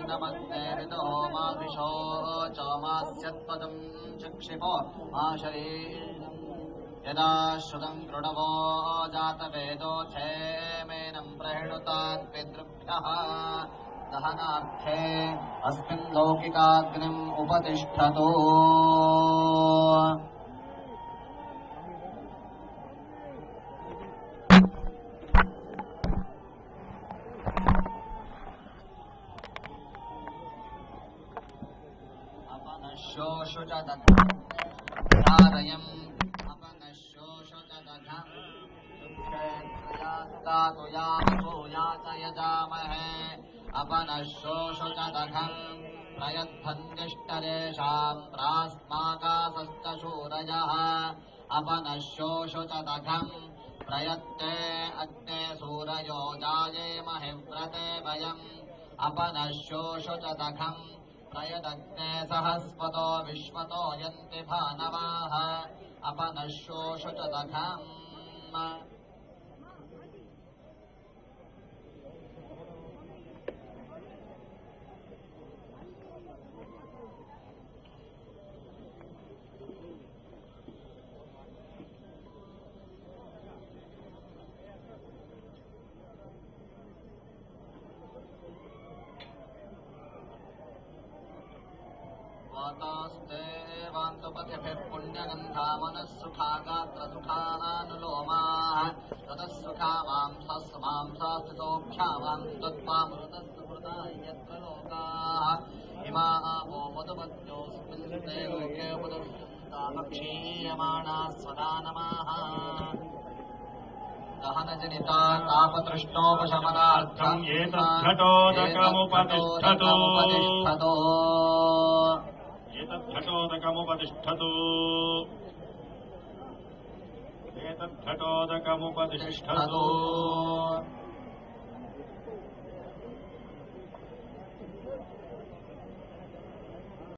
नमस्ते ऋतो माभिषो चोमास्यत्पदं चक्षिपो आशरीरम् यदा श्रुतं कृणवो जातवेदो क्षेमेनं प्रहिणुतात् पितृभ्यः दहनार्थे अस्मिन् लौकिकाग्निम् उपतिष्ठतु। अपनश्योषु च दधारयम् अपनश्योषु च दधम् तुया च यजामहे अपनश्योषु च दघम् प्रयद्धन्तिष्ठदेशाम् प्रास्माकाशश्च शूरयः अपनश्योषु च दघम् प्रयत्ते अग्ने सूरयो जायेमहि व्रते वयम् अपनश्योषु च दघम् प्रयदग्ने सहस्वतो विश्वतो यन्ति भानवाः अपनश्योषु च दघम्। वान्तुपतिभिः पुण्यगन्धा मनःसुखा गात्रसुखानुलोमाः ततः सुखा मांसास्थितोभ्यावान् तत्त्वामृतस्तु कृता यत्र लोकाः इमा वो मधुमत्योऽस्मिन् ते लोके उपदुष्टामक्षीयमाणाः स्वदा नमः। दहनजनिता तापतृष्णोपशमनार्थम् एतद्धटोदकमुपतिष्ठतु एतद्धटोदकमुपतिष्ठतु